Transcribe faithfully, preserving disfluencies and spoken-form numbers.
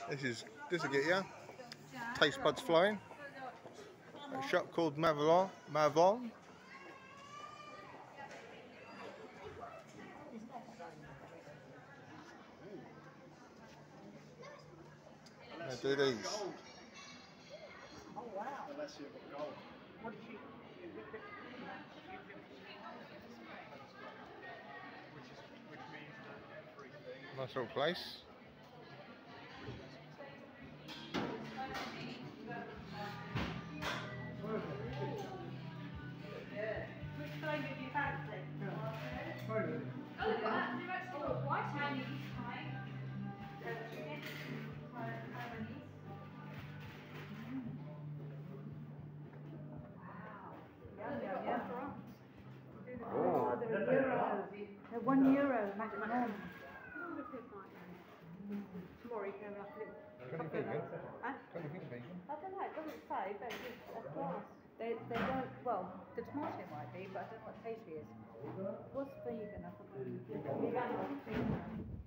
This is this will get you taste buds flying. A shop called Malvon. Malvon. Now do these. Oh wow! Unless you've got gold. What did you? Which is which means that everything. Nice little place. Which kind did you fancy? Oh, look at that. They've actually got white Chinese, right? Uh, chicken, Taiwanese. Wow. Yeah, they've got restaurants. Oh, they're a euro. They're one euro maximum. Tomorrow you can have a little. Huh? I don't know, it doesn't say, but it's a glass. They, they don't, well, the tomato might be, but I don't know what the pastry is. What's vegan? I forgot.